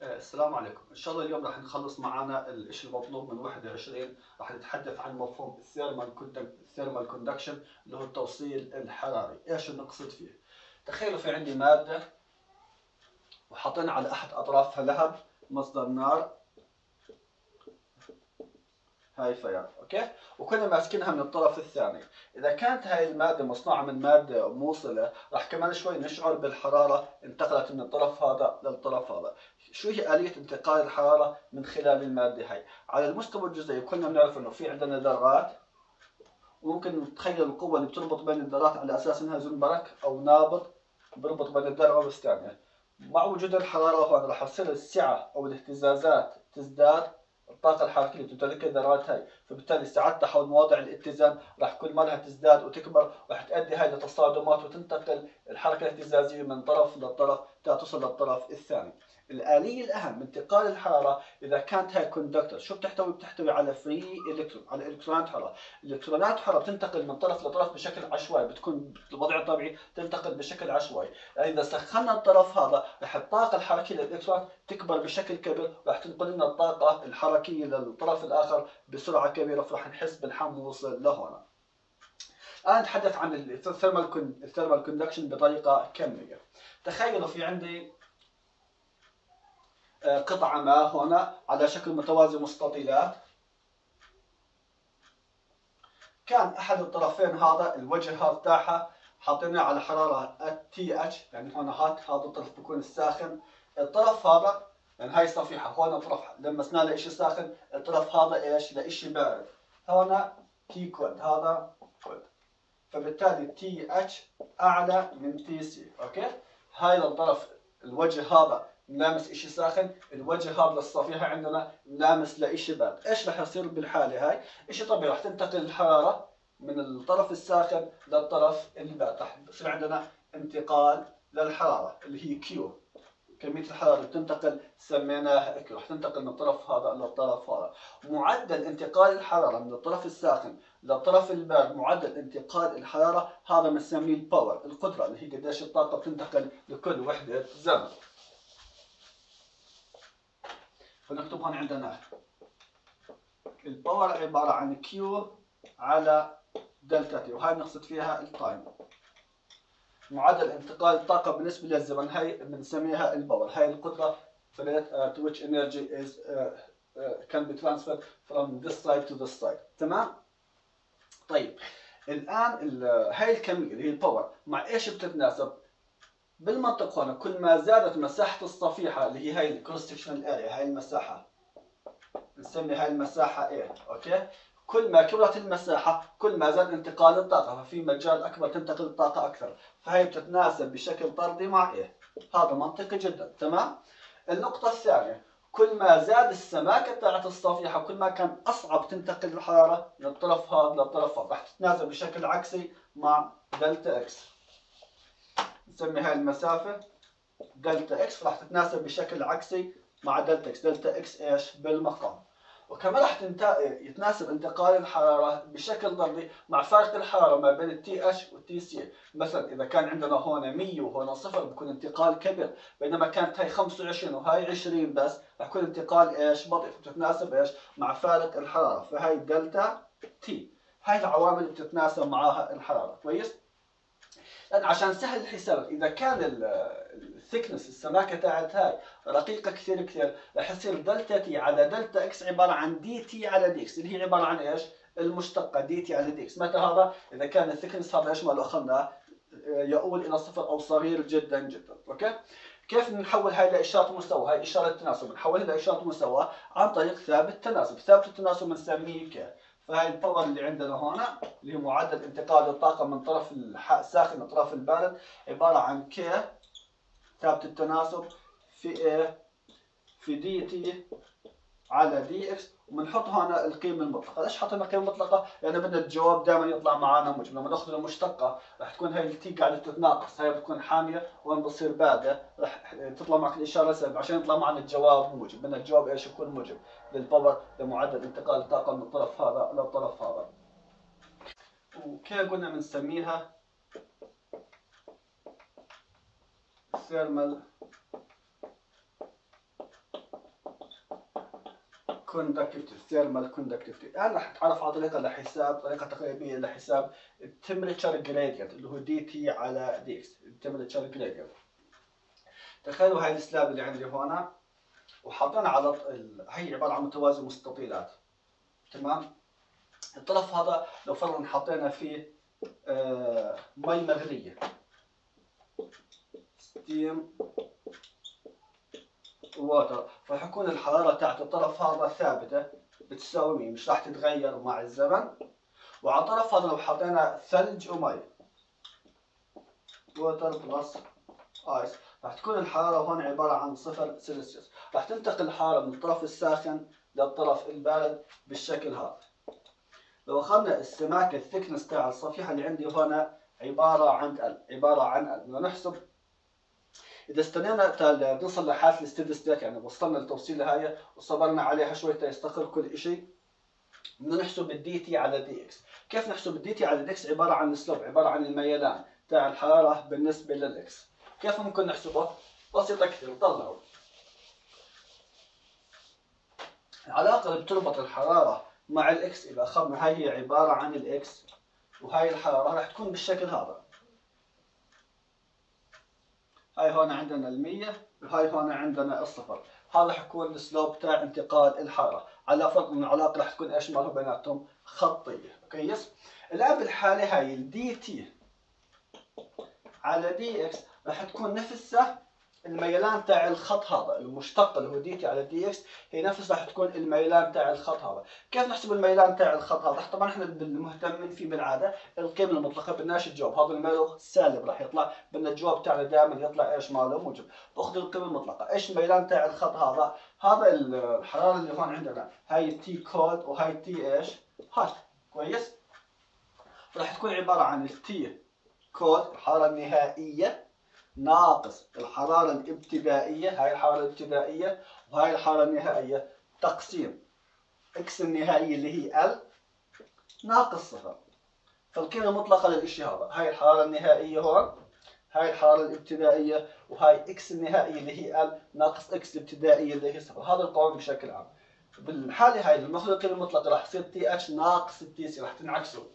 السلام عليكم. ان شاء الله اليوم راح نخلص معنا الشيء المطلوب من 21. راح نتحدث عن مفهوم الثيرمال كوندكشن اللي هو التوصيل الحراري. ايش نقصد فيه؟ تخيلوا في عندي ماده وحاطين على احد اطرافها لهب مصدر نار، هاي فيار، اوكي؟ وكنا ماسكينها من الطرف الثاني. اذا كانت هاي الماده مصنوعه من ماده موصله راح كمان شوي نشعر بالحراره انتقلت من الطرف هذا للطرف هذا. شو هي آلية انتقال الحرارة من خلال المادة هاي؟ على المستوى الجزئي كلنا بنعرف انه في عندنا ذرات، وممكن نتخيل القوة اللي بتربط بين الذرات على اساس انها زنبرك او نابض بربط بين الذرة والثانية. مع وجود الحرارة هون راح تصير السعة او الاهتزازات تزداد، الطاقة الحركية اللي بتمتلكها الذرات هاي، فبالتالي سعتها حول مواضع الاتزان راح كل ما لها تزداد وتكبر، راح تؤدي هاي لتصادمات وتنتقل الحركة الاهتزازية من طرف لطرف توصل للطرف الثاني. الآلية الأهم من انتقال الحرارة إذا كانت هاي كوندكتور، شو بتحتوي؟ بتحتوي على فري إلكترون، على إلكترونات حرة. الإلكترونات حرة بتنتقل من طرف لطرف بشكل عشوائي، بتكون بالوضع الطبيعي تنتقل بشكل عشوائي. إذا سخنا الطرف هذا راح الطاقة الحركية للإلكترون تكبر بشكل كبير، راح تنقل لنا الطاقة الحركية للطرف الآخر بسرعة كبيرة، فراح نحس بالحم وصل لهون. الآن نتحدث عن الثيرمال كوندكشن بطريقة كمية. تخيلوا في عندي قطعة ما هنا على شكل متوازي مستطيلات. كان أحد الطرفين هذا الوجه هذا تاعها حاطينه على حرارة تي اتش، يعني هون هذا الطرف بيكون الساخن، الطرف هذا يعني هاي الصفيحة هون طرف لمسنا لإشي ساخن، الطرف هذا ايش؟ لإشي بارد. هون تي كود، هذا كود، فبالتالي تي اتش أعلى من تي سي، أوكي؟ هاي الطرف الوجه هذا ملامس اشي ساخن، الوجه هذا للصفيحة عندنا ملامس لاشي بارد. ايش راح يصير بالحالة هاي؟ اشي طبيعي، راح تنتقل الحرارة من الطرف الساخن للطرف البارد، راح يصير عندنا انتقال للحرارة اللي هي كيو، كمية الحرارة اللي بتنتقل سميناها كيو، راح تنتقل من الطرف هذا للطرف هذا. معدل انتقال الحرارة من الطرف الساخن للطرف البارد، معدل انتقال الحرارة هذا بنسميه الباور، القدرة اللي هي قديش الطاقة بتنتقل لكل وحدة زمن. فنكتب هون عندنا الباور عبارة عن كيو على دلتا تي، وهاي بنقصد فيها التايم. معدل انتقال الطاقة بالنسبة للزمن هاي بنسميها الباور، هاي القدرة to which energy is can be transferred from this side to this side. تمام؟ طيب الآن هاي الكمية اللي هي الباور مع ايش بتتناسب؟ بالمنطق هون كل ما زادت مساحة الصفيحة اللي هي هاي الكروس سكشنال اريا، هاي المساحة نسمي هاي المساحة A، اوكي؟ كل ما كبرت المساحة كل ما زاد انتقال الطاقة، ففي مجال أكبر تنتقل الطاقة أكثر، فهي بتتناسب بشكل طردي مع A. هذا منطقي جدا، تمام؟ النقطة الثانية، كل ما زاد السماكة تاعت الصفيحة كل ما كان أصعب تنتقل الحرارة من الطرف هذا للطرف هذا، راح تتناسب بشكل عكسي مع دلتا إكس. نسمي هاي المسافة دلتا إكس، راح تتناسب بشكل عكسي مع دلتا إكس، دلتا إكس إيش؟ بالمقام. وكمان راح يتناسب انتقال الحرارة بشكل طردي مع فارق الحرارة ما بين التي اتش والتي سي. مثلا إذا كان عندنا هون 100 وهون 0 بكون انتقال كبير، بينما كانت هاي 25 وهاي 20 بس راح يكون انتقال ايش؟ بطيء، بتتناسب ايش؟ مع فارق الحرارة، فهاي دلتا تي. هاي العوامل اللي بتتناسب معاها الحرارة، كويس؟ لأن عشان سهل الحساب إذا كان الثيكنس السماكة تاعت هاي رقيقة كثير كثير، راح يصير دلتا تي على دلتا اكس عبارة عن دي تي على دي اكس، اللي هي عبارة عن ايش؟ المشتقة دي تي على دي اكس. متى هذا؟ إذا كان الثيكنس هذا ايش ما لو أخذناه يؤول إلى صفر أو صغير جدا جدا، أوكي؟ كيف نحول هاي لإشارة مساواة؟ هاي إشارة تناسب، نحولها لإشارة مساواة عن طريق ثابت تناسب، ثابت التناسب بنسميه ك. فهاي الباور اللي عندنا هنا اللي هو معدل انتقال الطاقة من طرف الساخن لطرف البارد عبارة عن K ثابت التناسب في A في دي تي على دي اكس، وبنحط هنا القيمة المطلقة. ليش حطينا قيمة مطلقة؟ لأن بدنا الجواب دائما يطلع معنا موجب، لما ناخذ المشتقة راح تكون هاي التي قاعدة تتناقص، هاي بتكون حامية وهون بتصير باردة، راح تطلع معك الإشارة سالبة، عشان يطلع معنا الجواب موجب، بدنا الجواب ايش يكون موجب للباور لمعدل انتقال الطاقة من الطرف هذا للطرف هذا. وكيف قلنا بنسميها؟ thermal كوندكتيفيتي ثيرمال كوندكتيفيتي. الان راح نتعرف على طريقه تقريبيه لحساب التمبريتشر جريدينت اللي هو دي تي على دي اكس. التمبريتشر جريدينت، تخيلوا هاي السلاب اللي عندي هنا وحاطينها على هي عباره عن متوازي مستطيلات، تمام. الطرف هذا لو فرضا حطينا فيه مي مغليه ستيم ووتر، فراح يكون الحراره تاعت الطرف هذا ثابته بتساوي 100، مش راح تتغير مع الزمن. وعلى الطرف هذا لو حطينا ثلج ومي ووتر بلس ايس، راح تكون الحراره هون عباره عن 0 سلسيوس. راح تنتقل الحراره من الطرف الساخن للطرف البارد بالشكل هذا. لو اخذنا السماكه الثكنس تاع الصفيحه اللي عندي هنا عباره عن ال بدنا نحسب اذا استنينا نوصل لحاله الستيدي ستيت، يعني وصلنا للتوصيله هاي وصبرنا عليها شوي يستقر كل شيء، بدنا نحسب الدي تي على دي اكس. كيف نحسب الدي تي على دي اكس؟ عباره عن السلوب، عباره عن الميلان تاع الحراره بالنسبه للاكس. كيف ممكن نحسبه؟ بسيطه كثير. طلعوا العلاقه اللي بتربط الحراره مع الاكس، اذا اخذنا هاي هي عباره عن الاكس وهاي الحراره راح تكون بالشكل هذا. هاي هون عندنا ال100 وهاي هون عندنا الصفر. هذا حيكون السلوب تاع انتقال الحراره، على فرض ان العلاقه راح تكون ايش مالها بيناتهم؟ خطيه. كويس؟ الان بالحاله هاي الدي تي على دي اكس راح تكون نفسها الميلان تاع الخط هذا المشتق اللي هو دي تي على دي اكس، هي نفس راح تكون الميلان تاع الخط هذا. كيف نحسب الميلان تاع الخط هذا؟ طبعا احنا المهتمين فيه بالعاده القيمه المطلقه، بدناش الجواب، هذا الميل سالب راح يطلع، بدنا الجواب تاعنا دائما يطلع ايش ماله؟ موجب. باخذ القيمه المطلقه، ايش الميلان تاع الخط هذا؟ هذا الحراره اللي هون عندنا هاي تي كود وهاي تي ايش؟ هاي. كويس؟ راح تكون عباره عن التي كود الحراره النهائيه ناقص الحرارة الابتدائية، هاي الحرارة الابتدائية وهاي الحرارة النهائية، تقسيم اكس النهائية اللي هي ال ناقص صفر. فالقيمة المطلقة للإشي هذا هاي الحرارة النهائية هون، هاي الحرارة الابتدائية، وهاي اكس النهائية اللي هي ال ناقص اكس الابتدائية اللي هي صفر. هذا القانون بشكل عام. بالحالة هاي لما ناخذ القيمة المطلقة راح تصير تي اتش ناقص التي سي، راح تنعكسوا.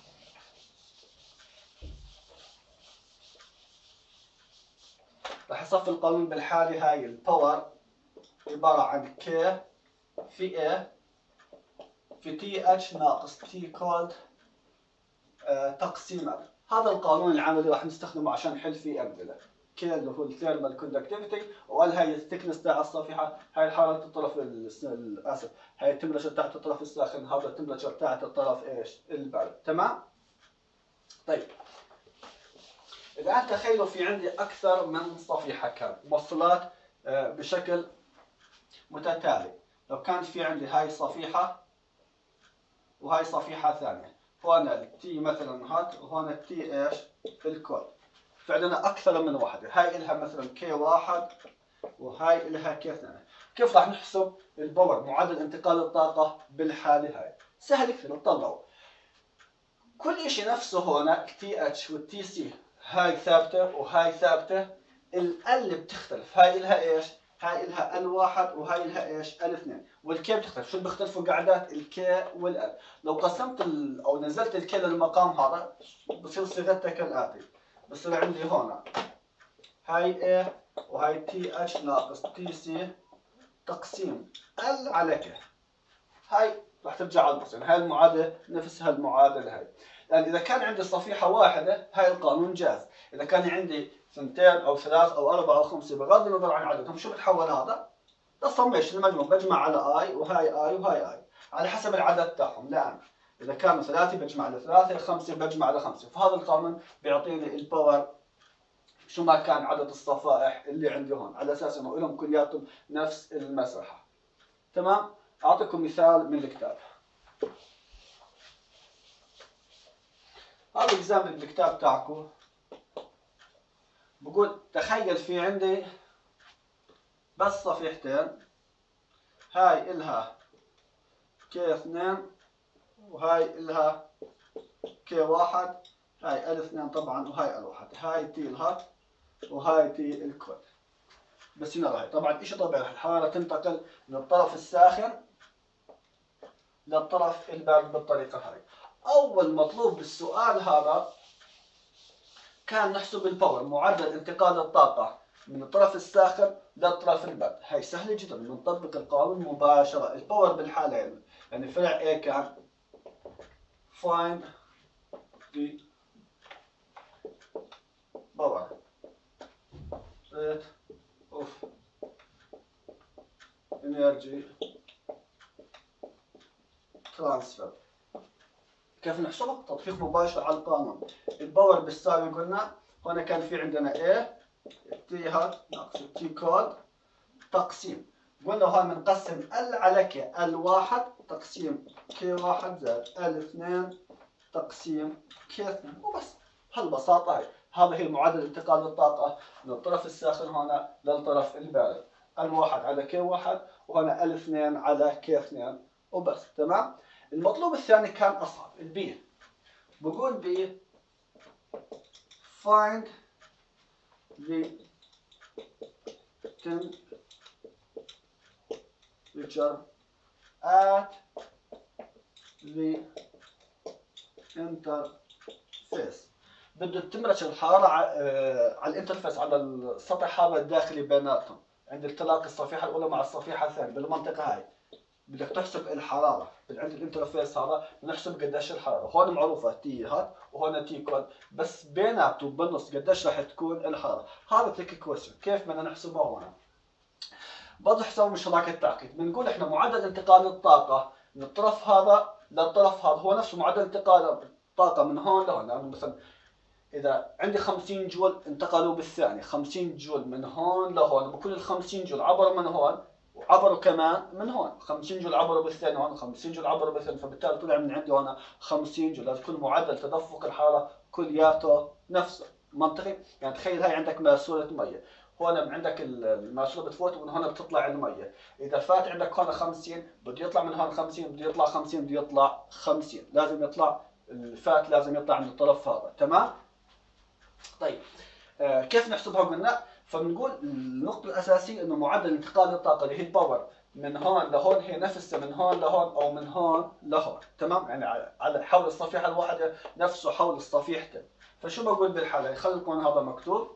راح يصفي القانون بالحالة هاي الباور عبارة عن كي في A في تي اتش ناقص تي كولد تقسيم ال. هذا القانون العملي راح نستخدمه عشان نحل فيه أمثلة. كي اللي هو الثيرمال كوندكتيفيتي، وال هي الثيكنس تاع الصفيحة، هاي حرارة الطرف اسف، هاي التمبرتشر تاعت الطرف الساخن، هذا التمبرتشر تاعت الطرف ايش؟ البارد. تمام؟ طيب الآن تخيلوا في عندي أكثر من صفيحة كان موصلات بشكل متتالي. لو كانت في عندي هاي صفيحة وهاي صفيحة ثانية، هون التي مثلا هات وهون التي ايش؟ الكود. فعندنا أكثر من واحدة، هاي إلها مثلا كي واحد وهاي إلها كي ثانية. كيف راح نحسب الباور معدل انتقال الطاقة بالحالة هاي؟ سهل كثير. نطلعوا كل إشي نفسه هون التي اتش والتي سي، هاي ثابتة وهاي ثابتة، ال بتختلف، هاي إلها ايش؟ هاي إلها ال واحد وهاي إلها ايش؟ ال اثنين، والكي بتختلف. شو بيختلفوا قاعدات الكي والال. لو قسمت او نزلت الكي للمقام هذا بصير صيغتها كالآتي، بصير عندي هون هاي A وهاي تي اتش ناقص تي سي تقسيم ال على كي. هاي راح ترجع على النص، يعني هاي المعادلة نفسها المعادلة هاي. يعني إذا كان عندي صفيحة واحدة هاي القانون جاز، إذا كان عندي ثنتين أو ثلاث أو أربعة أو خمسة بغض النظر عن عددهم، شو بتحول هذا؟ للصميشن المجموع، بجمع على اي وهاي اي وهاي اي على حسب العدد تاعهم. لأن إذا كانوا ثلاثة بجمع على ثلاثة، خمسة بجمع على خمسة، فهذا القانون بيعطيني الباور شو ما كان عدد الصفائح اللي عندي هون، على أساس إنه لهم كلياتهم نفس المساحة. تمام؟ أعطيكم مثال من الكتاب. هذا اكزامبل بالكتاب تاعكم بقول تخيل في عندي بس صفيحتين، هاي إلها كي اثنين وهاي إلها كي واحد، هاي ال اثنين طبعا وهاي ال واحد، هاي تي الهات وهاي تي الكود. بس هنا راح طبعا شيء طبيعي، الحرارة تنتقل من الطرف الساخن للطرف البارد بالطريقة هاي. أول مطلوب بالسؤال هذا كان نحسب الباور، معدل انتقال الطاقة من الطرف الساخن للطرف البارد. هاي سهلة جدا، بنطبق القانون مباشرة. الباور بالحالة يعني فرع A كان find the power rate of energy transfer. كيف نحسبه؟ تطبيق مباشر على القانون. الباور بالساوي قلنا هنا كان في عندنا A تي هات ناقص تي كود تقسيم. قلنا هون بنقسم ال على كي، ال1 تقسيم K1 زائد ال2 تقسيم K2 وبس. بهالبساطة هاي. هذا هي معدل انتقال الطاقة من الطرف الساخن هنا للطرف البارد. ال1 على K1 وهنا ال2 على K2 وبس. تمام؟ المطلوب الثاني كان أصعب، البي. بقول بي find the temperature at the interface. بده التمبرتشر الحرارة على الانترفيس، على السطح هذا الداخلي بيناتهم، عند التلاقي الصفيحة الأولى مع الصفيحة الثانية بالمنطقة هاي. بدك تحسب الحرارة عند الانترفيس هذا، بنحسب قديش الحرارة. هون معروفة تي هات وهون تي كود، بس بيناتهم بالنص قديش راح تكون الحرارة. هذا تريك كويستشن. كيف بدنا نحسبها هون؟ برضه حساب مش هذاك التعقيد. بنقول احنا معدل انتقال الطاقة من الطرف هذا للطرف هذا هو نفسه معدل انتقال الطاقة من هون لهون. لأنه مثلا إذا عندي 50 جول انتقلوا بالثانية، 50 جول من هون لهون، بكل ال 50 جول عبروا من هون وعبروا كمان من هون. 50 جول عبروا بالثانية هون، 50 جول عبروا بالثانية، فبالتالي طلع من عندي هون 50 جول. لازم يكون معدل تدفق الحرارة كلياته نفسه. منطقي؟ يعني تخيل هاي عندك ماسورة مية، هون عندك الماسورة بتفوت ومن هون بتطلع المية. إذا فات عندك هون 50 بده يطلع من هون 50، بده يطلع 50، بده يطلع 50. لازم يطلع الفات، لازم يطلع من الطرف هذا. تمام؟ طيب كيف نحسبها قلنا؟ فبنقول النقطة الأساسية إنه معدل انتقال الطاقة اللي هي الباور من هون لهون هي نفسها من هون لهون أو من هون لهون. تمام؟ يعني على حول الصفيحة الواحدة نفسه حول الصفيحتين. فشو بقول بالحالة؟ خلي يكون هذا مكتوب.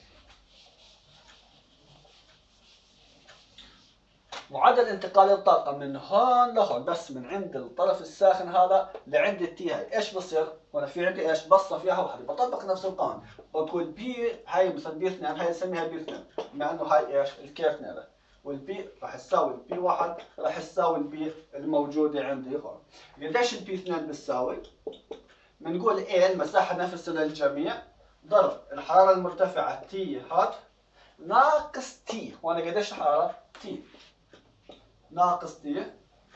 معدل انتقال الطاقة من هون لهون، بس من عند الطرف الساخن هذا لعند التي هاي، ايش بصير؟ هنا في عندي ايش؟ بصة فيها واحدة، بطبق نفس القانون، بقول بي هاي مثلا بي 2، هاي نسميها بي 2، بما انه هاي ايش؟ الكي 2، والبي راح تساوي البي 1 راح تساوي البي الموجودة عندي هون. قديش البي 2 بتساوي؟ بنقول ايه المساحة نفسها للجميع ضرب الحرارة المرتفعة تي هات ناقص تي. وانا قديش الحرارة؟ تي ناقص تي.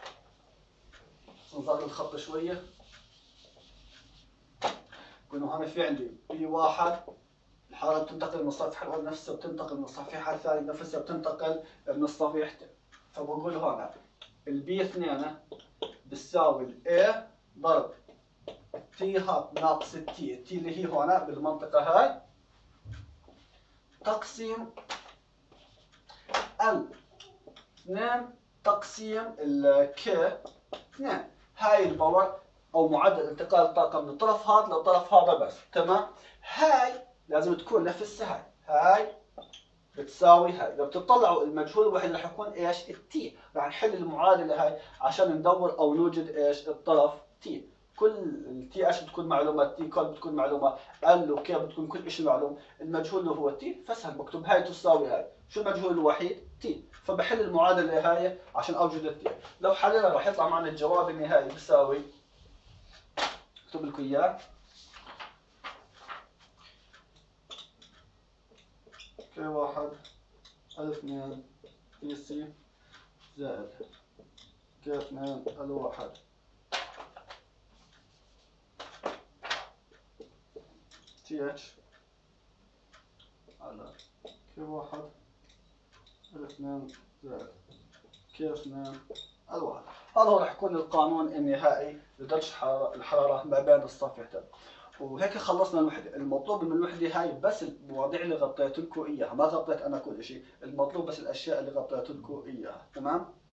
نصغر الخط شوية. قلنا هنا في عندي بي 1 الحرارة بتنتقل من الصفيحة الأولى نفسها بتنتقل من الصفيحة الثانية نفسها بتنتقل من الصفيحتين. فبقول هنا البي 2 بتساوي الاي ضرب تي هات ناقص التي، التي اللي هي هنا بالمنطقة هاي، تقسيم ال 2 تقسيم الكي 2. هاي الباور او معدل انتقال الطاقه من الطرف هذا للطرف هذا بس. تمام؟ هاي لازم تكون نفسها هاي بتساوي هاي. لو بتطلعوا المجهول الوحيد راح يكون ايش؟ التي. راح نحل المعادله هاي عشان ندور او نوجد ايش؟ الطرف تي. كل التي ايش بتكون معلومه، تي كود بتكون معلومه، ال وكي بتكون كل شيء معلوم. المجهول اللي هو تي، فسهل بكتب هاي تساوي هاي. شو المجهول الوحيد؟ تي. فبحل المعادله هاي عشان اوجد التي. لو حلينا راح يطلع معنا الجواب النهائي بيساوي، اكتب لكم اياه، كي 1 ال 2 تي سي زائد كي 2 ال 1 تي اتش على كي 1 ال 2 زائد كي 2 ال 1. هذا هو راح يكون القانون النهائي لدرجة الحرارة ما بين الصفيحتين. وهيك خلصنا الوحدة. المطلوب من الوحدة هاي بس المواضيع اللي غطيت لكم اياها، ما غطيت انا كل شيء، المطلوب بس الاشياء اللي غطيت لكم اياها. تمام؟